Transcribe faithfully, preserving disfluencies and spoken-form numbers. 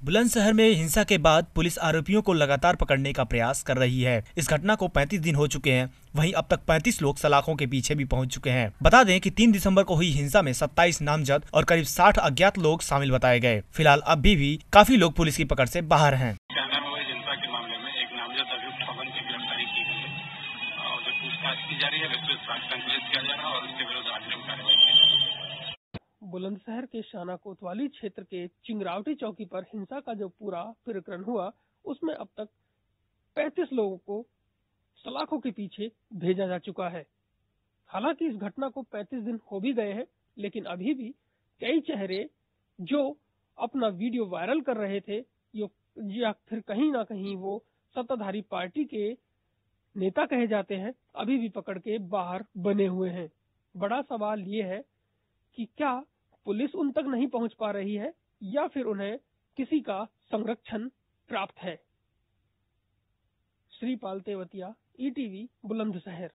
बुलंदशहर में हिंसा के बाद पुलिस आरोपियों को लगातार पकड़ने का प्रयास कर रही है। इस घटना को पैंतीस दिन हो चुके हैं। वहीं अब तक पैंतीस लोग सलाखों के पीछे भी पहुंच चुके हैं। बता दें कि तीन दिसंबर को हुई हिंसा में सत्ताईस नामजद और करीब साठ अज्ञात लोग शामिल बताए गए। फिलहाल अभी भी काफी लोग पुलिस की पकड़ से बाहर हैं। हिंसा के मामले में एक नामजद अभियुक्त पवन की गिरफ्तारी की गई है और जो पूछताछ की जा रही है विस्तृत संकलित किया जा रहा है और उसके विरुद्ध आगे कार्रवाई की जाएगी। बुलंदशहर के शाना कोतवाली क्षेत्र के चिंगरावटी चौकी पर हिंसा का जो पूरा प्रकरण हुआ, उसमें अब तक पैंतीस लोगों को सलाखों के पीछे भेजा जा चुका है। हालांकि इस घटना को पैंतीस दिन हो भी गए हैं, लेकिन अभी भी कई चेहरे जो अपना वीडियो वायरल कर रहे थे या फिर कहीं ना कहीं वो सत्ताधारी पार्टी के नेता कहे जाते हैं, अभी भी पकड़ के बाहर बने हुए हैं। बड़ा सवाल ये है कि क्या पुलिस उन तक नहीं पहुंच पा रही है या फिर उन्हें किसी का संरक्षण प्राप्त है। श्रीपाल तेवतिया, ईटीवी, बुलंदशहर।